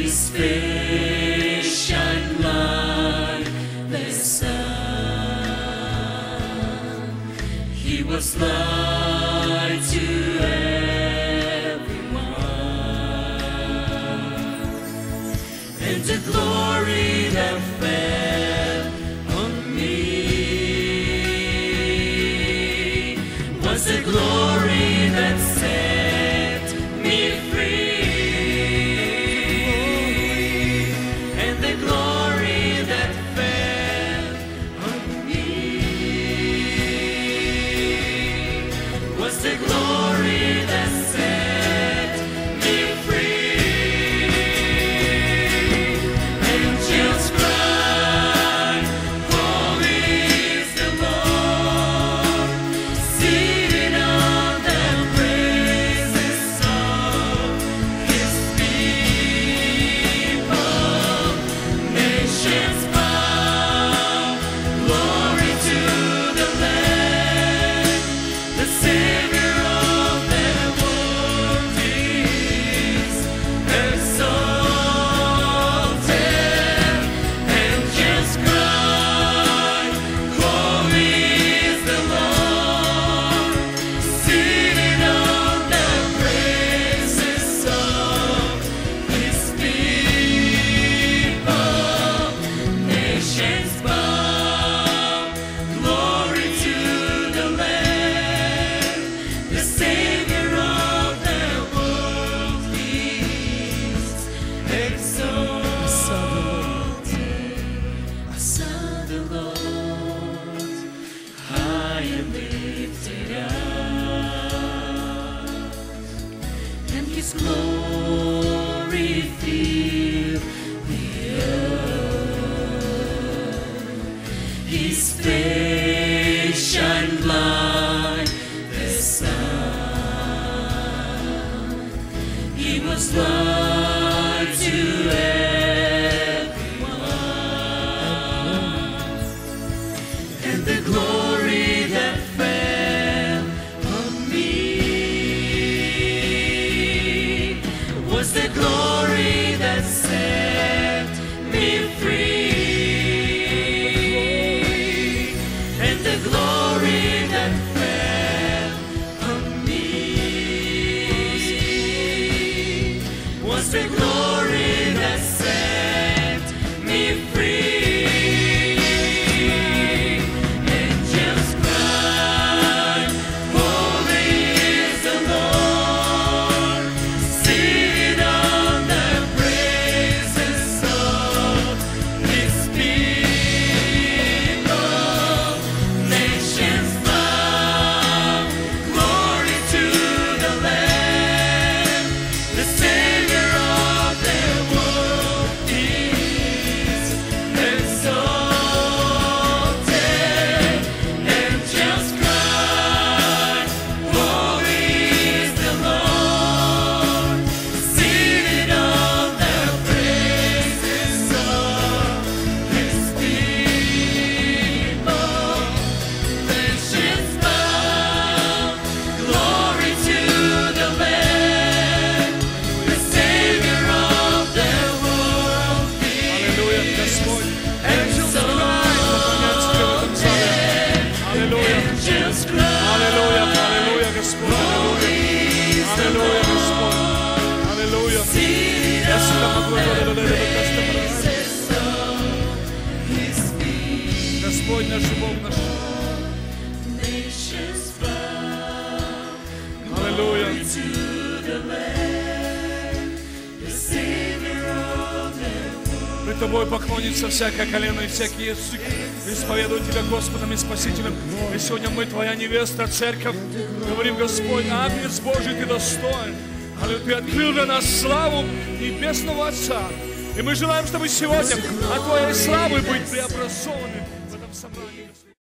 His face shine like the sun. He was light to everyone, and the glory that fell on me was the glory that set me free, and the glory that fell on me was the glory that set me free. Angels cry, holy is the Lord, seated on the praises of His people. Nations bow, glory to the Lamb, the Savior of the world is exalted. Angels cry, holy is the Lord, seated on the praises of His people. Nations bow, glory to the Lamb, the Savior of the world is exalted. I saw the Lord high and lifted up, and His glory filled the earth. His face shined like the sun. He was light to everyone, and the glory that fell on me was the glory that set me free, and the glory that fell on me was the glory that set me free. Angels cry, holy is the Lord, seated on the praises of His people. Nations bow, glory to the Lamb, the Savior of the world is exalted. Angels cry, holy is the Lord, seated on the praises of His people. Nations bow, glory to the Lamb, the Savior of the world Аллилуйя, is Господь. exalted. Аллилуйя. Angels cry, Аллилуйя, аллилуйя, Господь. holy is the Аллилуйя, Господь. Lord, Аллилуйя. seated Я всегда on могу the говорить, praises of His people. Господь наш и Бог наш. Nations bow, Аллилуйя. glory to the Lamb, the Savior of the world. Пред Тобой поклонится всякое колено и всякий язык. Исповедуем Тебя Господом и Спасителем. И сегодня мы Твоя невеста, церковь. Говорим, Господь, Агнец Божий, Ты достоин. Аллилуйя, Ты открыл для нас славу Небесного Отца. И мы желаем, чтобы сегодня от Твоей славы быть преобразованы в этом собрании.